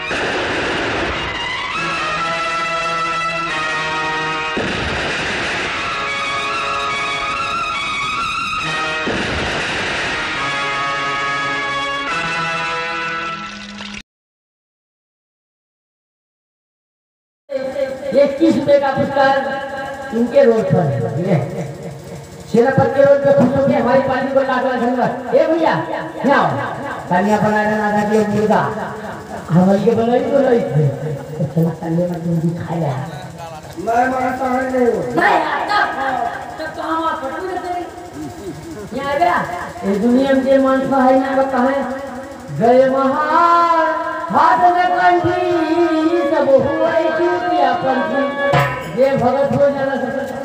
₹21 का पुरस्कार इनके रोड पर है। सेनापति के रोड पे खुश होकर हमारी पार्टी को लाख धन्यवाद। ए भैया क्या तालियां बनाना ना था कि मुर्गा हमारी के बनाई तो रही थे तो चला तालियां में तुम दिखाया मैं मानता हूं नहीं आता तब तो हम आप फटू रहते यहां आ गया ये दुनिया में जे मान है ना वो कहां गए महान हाथ में कंठी सब हुआ चूतिया पंथी ये भगत हो जाना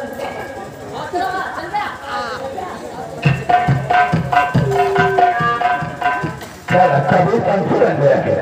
कभी कंफ्यूजन गया है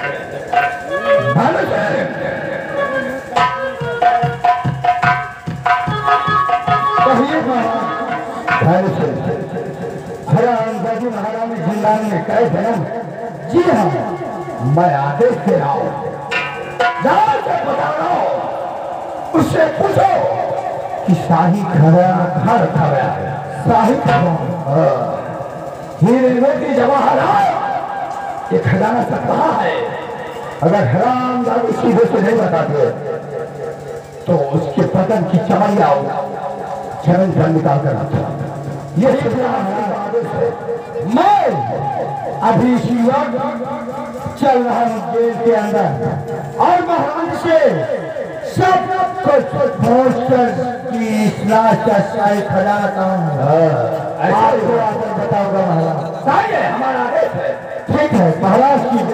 अंदाजी महारानी जिंदान में कहे जन्म जी हाँ मैं आदेश दे रहा हूँ से बता रहा हूँ उससे पूछो कि शाही खजाना कहाँ रखा गया है शाही खजाना हीरे मोती जवाहरात ये खजाना सब कहाँ है अगर हराम दारू सीधे से नहीं बताते तो उसके बदन की चमड़िया चरण पर निकाल कर रखा ये आदेश है मैं अभी इसी वक्त चल रहा हूँ जेल के अंदर और महाराज से सब कुछ पहुंचकर कि इस लाश का शाही खजाना कहाँ है आपको आकर बताऊंगा महाराज हमारा आदेश है ठीक है महाराज की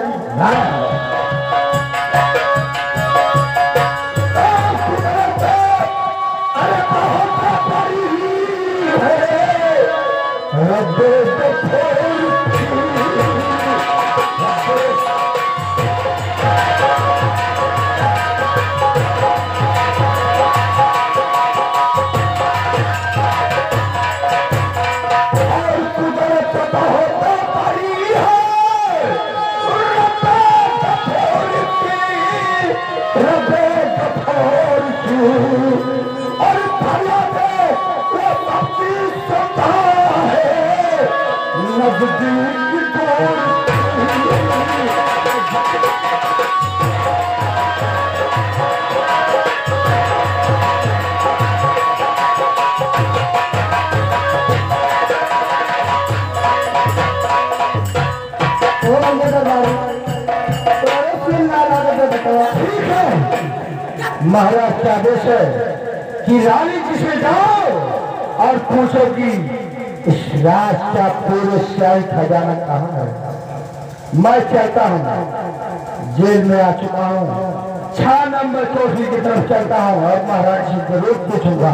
महाराज का आदेश है कि रानी जिसमें जाओ और पूछो कि इस राज का पूरे शाही खजाना कहाँ है मैं चलता हूँ जेल में आ चुका हूँ 6 नंबर चौकी की तरफ चलता हूँ और महाराज जी को रोज पूछूंगा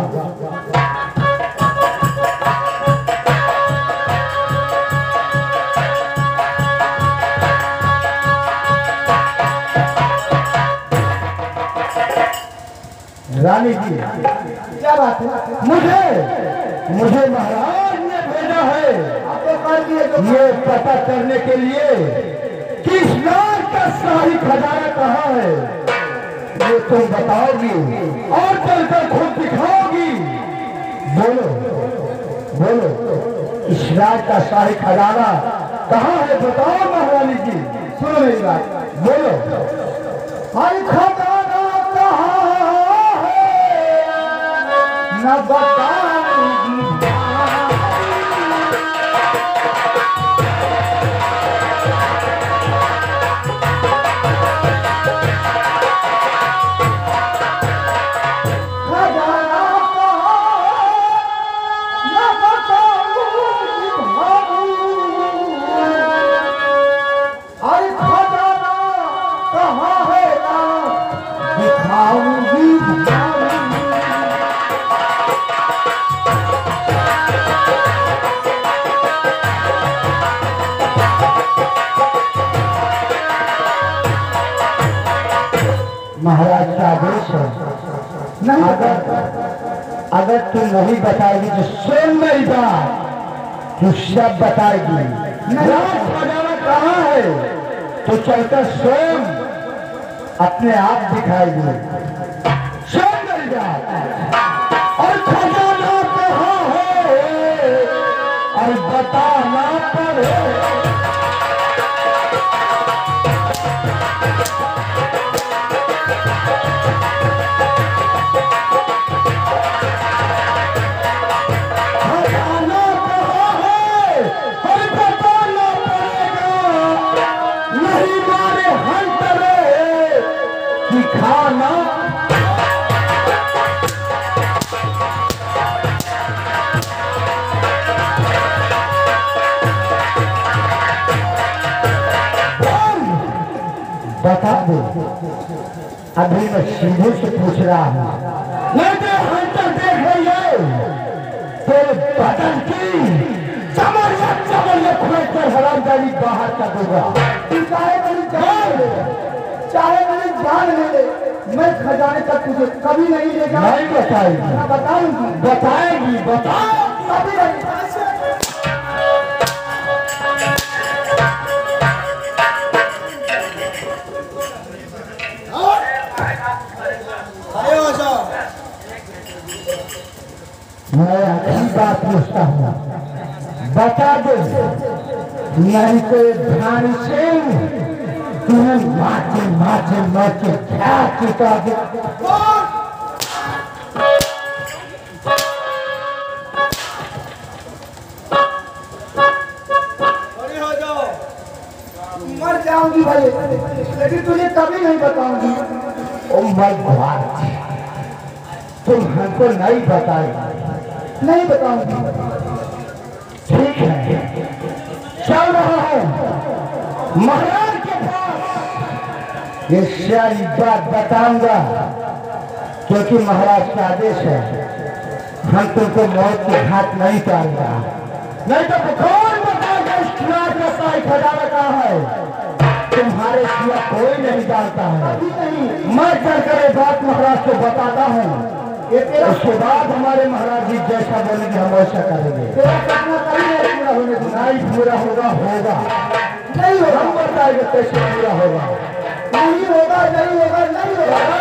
रानी जी क्या बात है मुझे महाराज ने भेजा है ये पता करने के लिए कि इस लाश का शाही खजाना कहाँ है ये तुम बताओगी और चलकर खुद दिखाओगी बोलो बोलो इस लाश का शाही खजाना कहाँ है बताओ महारानी जी सुनो मेरी बात बोलो शाही खजाना कहाँ न बताऊंगी महाराज का आदेश है अगर तू नहीं बताएगी तो सुन मेरी बात तू सब बताएगी राज खजाना कहाँ है तो चलकर सुन अपने आप दिखाई दे। चल जा और खजाना कहाँ है और बताना पड़े। खजाना कहाँ है और बताना पड़ेगा, नहीं मारे हंटरे की खाना। बता दो, अभी मैं सीधे से पूछ रहा हूँ, नहीं तो हंटर देख रही है तेरे बदन की चमड़िया खोल कर हरामजादी बाहर कर दूंगा। चाहे मेरी जान ले, चाहे मेरी जान ले ले, मैं खजाने तक तुझे कभी नहीं लेगा। नहीं बताएगी, मैं बताऊंगी, बताएगी, बता कभी नहीं। मैं आखिरी बात पूछता हूँ, बता दो, नहीं तो ध्यान सिंह तुम्हें माचे माचे माचे क्या चुका दे। मर जाऊंगी भाई, लेकिन तुझे कभी नहीं बताऊंगी। ओ माय गॉड, तुम हमको नहीं बताएगी। नहीं बताऊंगी। ठीक है, चल रहा हूँ महाराज के पास, ये सारी बात बताऊंगा, क्योंकि महाराज का आदेश है, हम तुमको मौत के घाट नहीं डालूंगा। नहीं तो कौन बताएगा इस खिलाफ का साई खजाना कहाँ है? तुम्हारे सिवा कोई नहीं जानता है। मैं चलकर ये बात महाराज को बताता हूँ, उसके बाद हमारे महाराज जी जैसा बोलेंगे हम वैसा करेंगे। तेरा सपना कभी नहीं पूरा होने दूंगा। नहीं पूरा होगा, होगा नहीं होगा, हम बताएंगे कैसे पूरा होगा। नहीं होगा, नहीं होगा, नहीं होगा।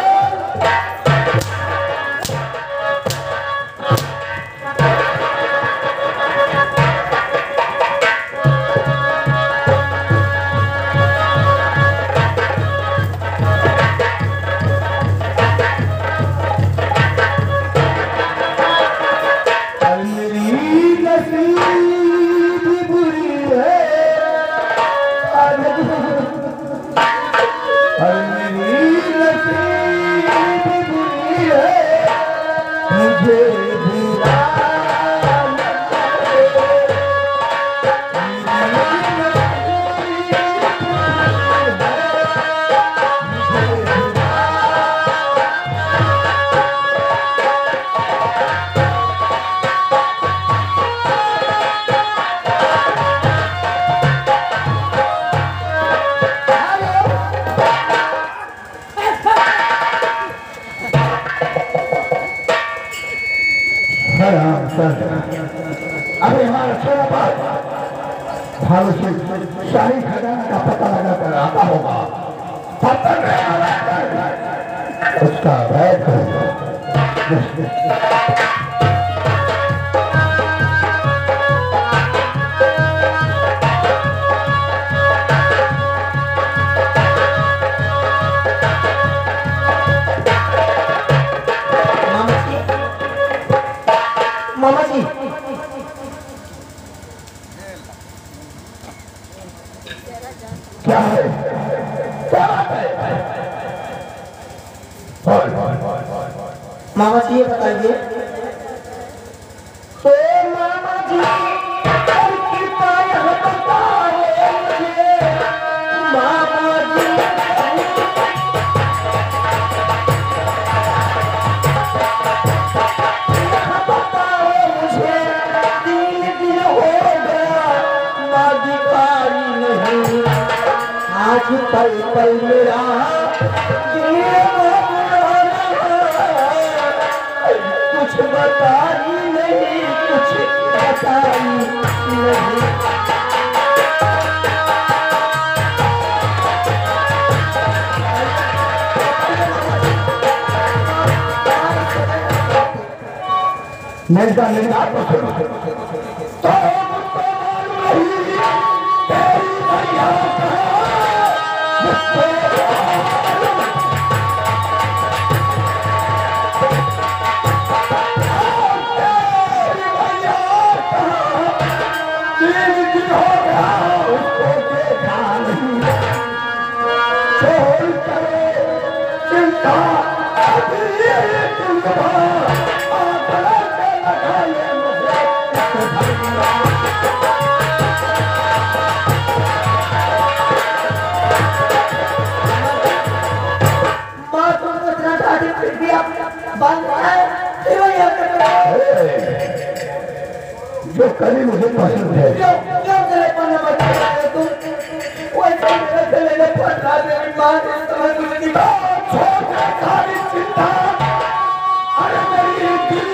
अभी हमारा छोरा बात भालू से शाही खजाना का पता लगा कर आता होगा, तब तक उसका वैध करेगा। मामा जी, क्या है, क्या है? मामा जी ये बताइए। तो मामा जी मामा जी बताओ मुझे, 3 दिन हो गया अधिकारी नहीं, आज पल पल मेरा कुछ बताई नहीं, कुछ बताई नहीं। मेरा मेरा तो सुनो तो मालूम नहीं तेरी मैया मुझको जो करी मुझे पसंद है क्यों तेरे पन्ना बच्चा है तुम कोई मेरे गले में पटना मेरी मां ने तुम्हें कुछ नहीं छोटा सारी चिंता अरे मेरी दिल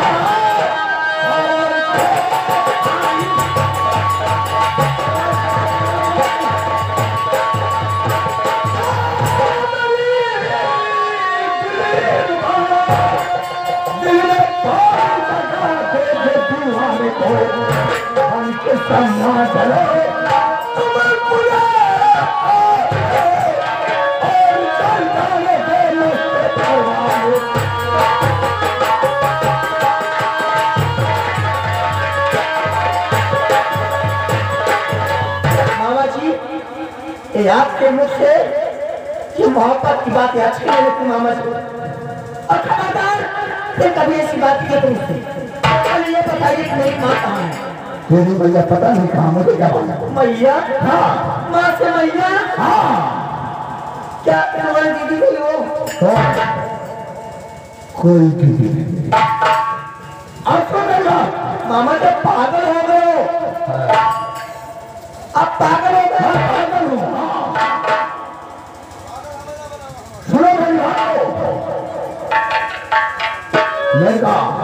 सम्मान चलो तुम्हें बुला और चल जाने दे मामा जी ये आपके मुख से ये मोहब्बत की बातें अच्छी नहीं लगती मामा जी और खबरदार फिर कभी ऐसी बात की तुमसे और ये बताइए कि मेरी माँ कहाँ है तेरी मैया पता नहीं कहाँ मुझे क्या बोला मैया हाँ माँ से मैया हाँ क्या तुम्हारी दीदी नहीं हो तो कोई दीदी नहीं अब सुनेगा मामा जब पागल हो गए हो अब पागल हो गए पागल हूँ सुनो मेरी बात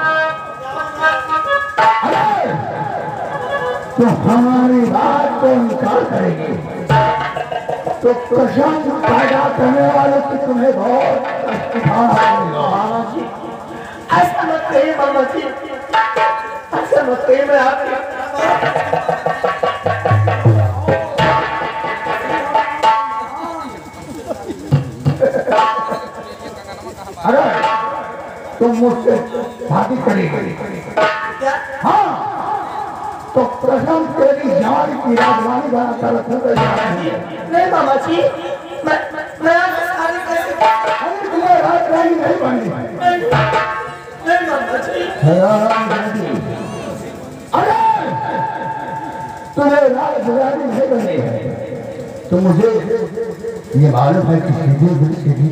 तो हमारी बात को इनकार करेंगे तो कसम पैदा करने वाले की तुम्हें बहुत कष्ट उठाना पड़ेगा। मामा जी ऐसा मत कहिए मामा जी ऐसा मत कहिए मैं आपके अरे तुम मुझसे शादी करेगी क्या हाँ तो प्रथम तेरी जान की राजधानी बना कर रखोगे नहीं मामा जी मैं आपसे शादी कैसे अरे तुम्हें राजधानी नहीं बननी नहीं मामा जी अरे तुम्हें राजधानी नहीं बननी है तो मुझे ये मालूम है कि सीधी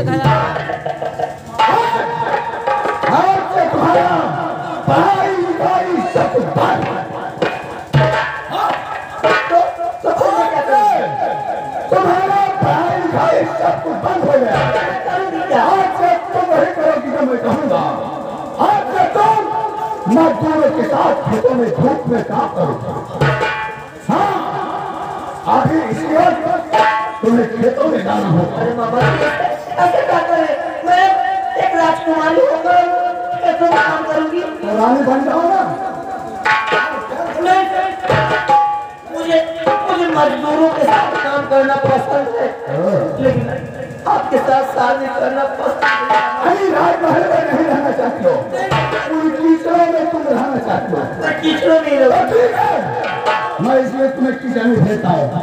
तुम्हारा पढ़ाई लिखाई सब बंद तुम्हारा पढ़ाई लिखाई सब कुछ बंद हो गया आज से तुम वही करोगी जो मैं कहूँगा आज से तुम मजदूरों के साथ खेतों में धूप में काम करो हाँ आगे इसलिए तुम्हें खेतों में जाना होगा अरे मामा जी ऐसे क्या करें मैं एक राजकुमारी होकर खेतों में काम करूंगी तो रानी बन जाओ ना मुझे मुझे मजदूरों के साथ काम करना पसंद है लेकिन आपके साथ शादी करना पसंद है अरे राजमहल में नहीं रहना चाहती हो उन कीचड़ों में तुम रहना चाहती हो मैं कीचड़ों में रहूं ठीक है मैं इसलिए तुम्हें कीचड़ में भेजता हूँ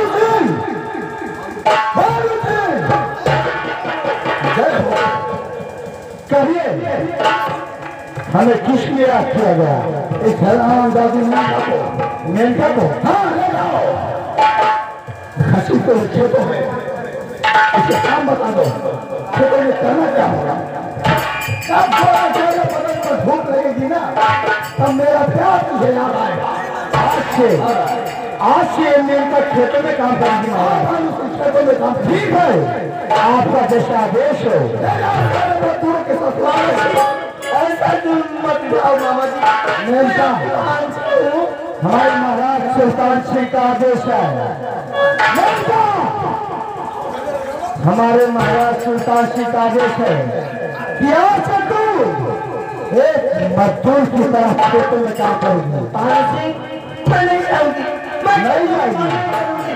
कहिए हमें किस लिए याद किया गया इस हैरान दादी मेनका को हाँ ले जाओ खसी को खेतों में इसे काम बता दो खेतों में करना क्या होगा तब थोड़ा थोड़ा बदन पर धूप लगेगी ना तब मेरा प्यार तुझे याद आएगा आज से मेनका खेतों में काम करेंगी महाराज खेतों में काम ठीक है आपका जैसा आदेश हो के साथ ऐसा जुल्म मत ढाओ मामा जी मेनका हूँ हमारे महाराज सुल्तान सिंह का आदेश है मेनका हमारे महाराज सुल्तान सिंह का आदेश है कि आज से तू एक मजदूर की तरह खेतों में काम करेगी। मैं नहीं जाऊंगी, नहीं जाएगी।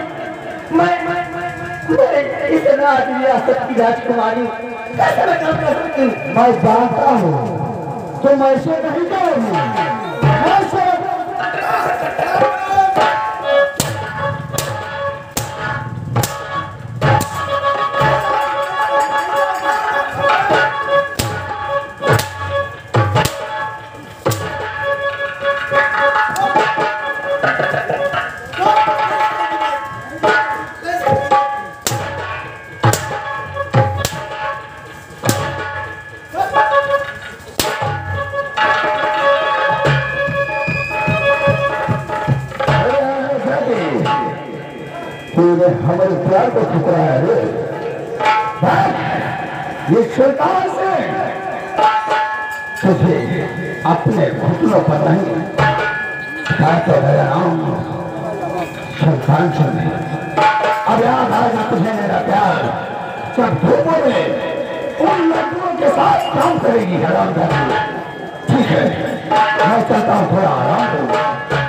मैं इतना रियासत की राजकुमारी कैसे मैं काम कर सकती हूँ? मैं जानता हूँ तुम ऐसे नहीं जाओगी। तूने हमारे प्यार को ठुकराया रे। ये शैतान से तुझे अपने घुटनों पर नहीं तो मेरा नाम शैतान से नहीं। अब याद आएगा तुझे मेरा प्यार जब धूपों में उन लड़कियों के साथ काम करेगी हराम करना। ठीक है मैं चाहता हूँ थोड़ा आराम करूँ।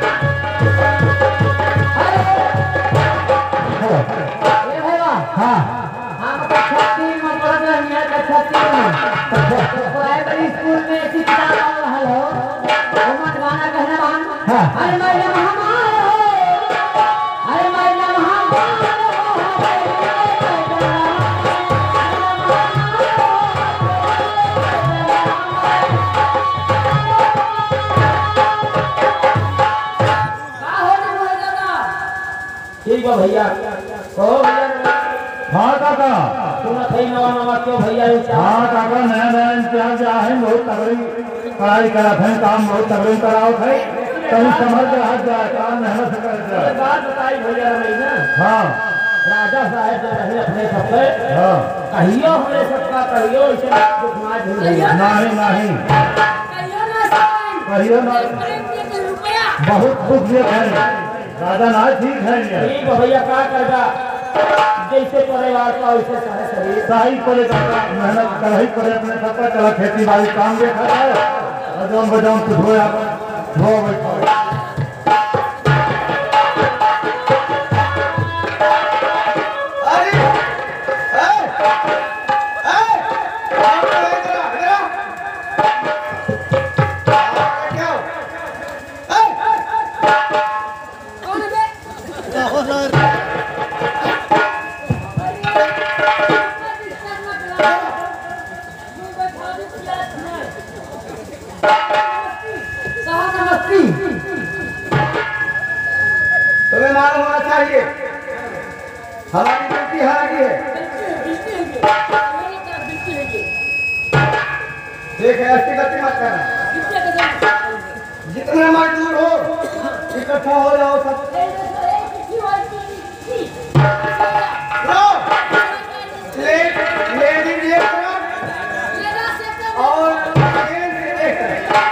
स्कूल में ऐसी किताब हेलो गाना कहना अरे मैडम अरे मैडम ठीक है भैया ओ भैया। हाँ काका क्यों भैया? हाँ काका नया नया इंतजाम है बहुत तगड़ी पढ़ाई करा थे काम बहुत तगड़ी कराओ थे कहीं समझ के हाथ जाए काम मेहनत से कर बात बताई भैया ना। हाँ राजा साहब जो रहे अपने सबसे हाँ कहियो हमने सबका कहियो इसे नहीं नहीं कहियो ना बहुत दुख ये है राजा ना ठीक है ठीक भैया क्या करगा जैसे परिवार का वैसे शरीर सही करे मेहनत कर ही करे अपने सबका चला खेती बाड़ी काम देखा जाए अजम बजाऊं कुछ हो धो बैठो। तुम्हें मालूम होना चाहिए हमारी ड्यूटी हालांकि है। देख ऐसी गति मत करना। जितने मजदूर हो इकट्ठा हो जाओ सब। लेडीज एक तरफ और जेंट्स एक तरफ।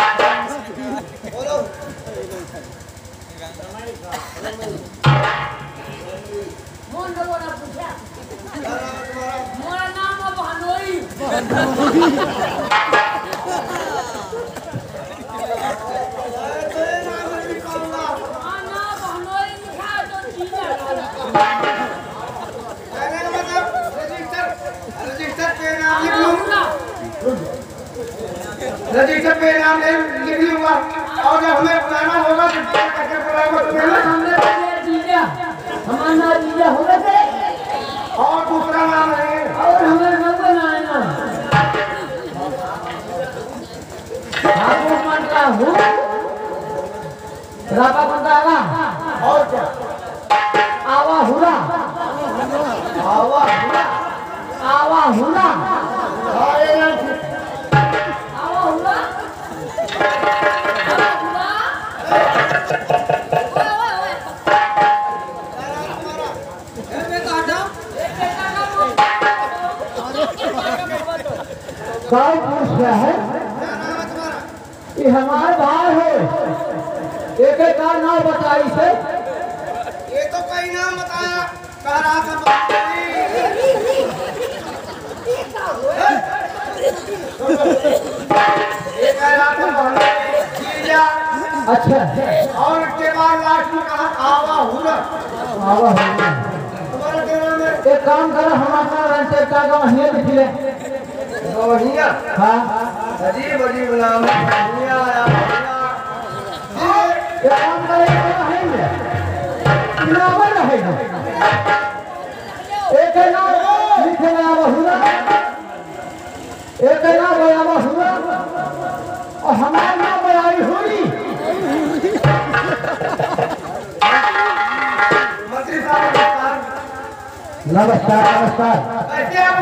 बोलो मोन लोगों ने पूछा मोरा नाम अब हनोई रजिस्टर पे नाम लिख लूंगा और जब हमें बुलाना होगा तो कैसे बुलाऊंगा तुम्हें ना? हमने जीजा हमारा नाम जीजा होगा से और दूसरा नाम है और हमें नाम बनाना ठाकुर मनता हूँ रापा मंदाला और क्या? आवा हुला आवा हुआ आवा हुला अरे यार आवा हुला आवा हुला ओए ओए ओए कौन पूछ रहा है? ये हमारे भाई है एक एक का नाम बताई से ये तो कई नाम बताया कह रहा था ये कह रहा था जीजा अच्छा और उसके बाद लास्ट में कहा आवा हुआ आवा हुला तुम्हारा क्या नाम है? एक काम करो हमारा रंटे का महीने लिख ले रोहिया हाँ अजीब अजीब नाम है रोहिया आया एक काम करे रहेंगे इनामर रहेंगे एक नाम लिखे में आवा हुला एक नाम आवा हुला और हमारा नाम आई हुई मंत्री साहब नमस्कार नमस्कार कैसे आप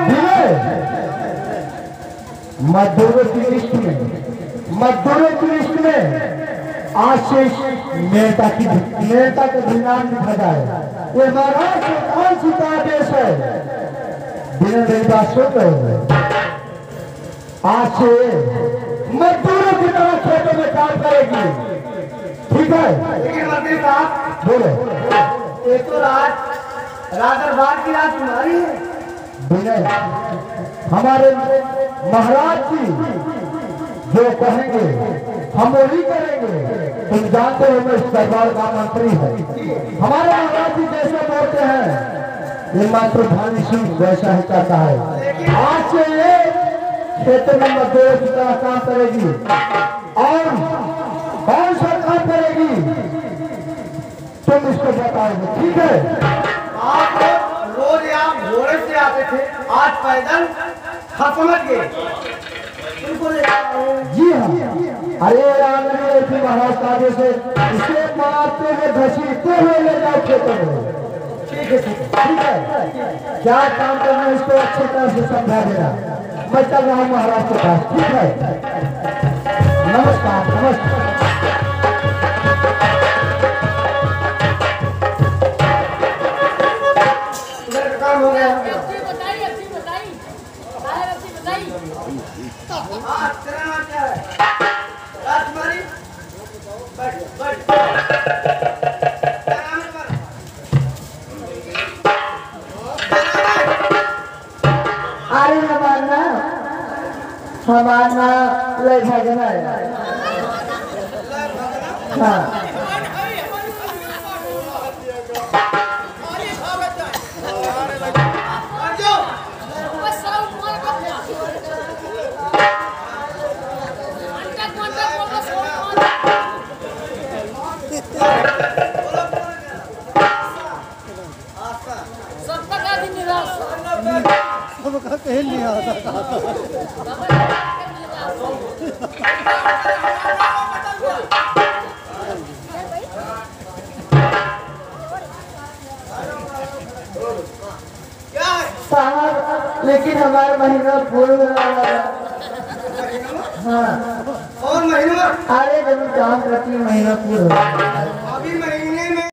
मजदूरों की लिस्ट में आशीष मेहता का नाम लिखा जाए। ये महाराष्ट्र कौन सी देश है बिना मेरी बात सुन रहे हो आज से मजदूरों की तरह खेतों में काम करेगी ठीक है लेकिन मंत्री साहब बोलो ये तो रात दरबार की रात तुम्हारी है विनय हमारे महाराज जी जो कहेंगे हम वही करेंगे तुम जानते हो मैं इस दरबार का मंत्री है हमारे महाराज जी जैसे बोलते हैं ये मातृभानी सिंह वैसा ही कहता है आज से ये क्षेत्र में मजदूरों की तरह काम करेगी और कौन सा काम करेगी तुम इसको बताओगे ठीक है आप रोज आप घोड़े से आते थे आज पैदल समझ गए तुमको जी हाँ अरे आंगन थी महाराज काजे से इसे मारते हुए घसीटते हुए ले जाओ खेतों में ठीक है क्या काम करना है इसको अच्छी तरह से समझा देना मैं चल रहा हूँ महाराज के पास ठीक है नमस्कार नमस्कार काम हो गया हाँ तेरा नाम क्या है राजकुमारी बैठ बैठ क्या नाम है तुम्हारा? अरे हमारा ले भजना है हाँ साहब लेकिन हमारा महीना पूर्ण हाँ और महीनों अरे जब काम करती महीना पूर्ण अभी महीने में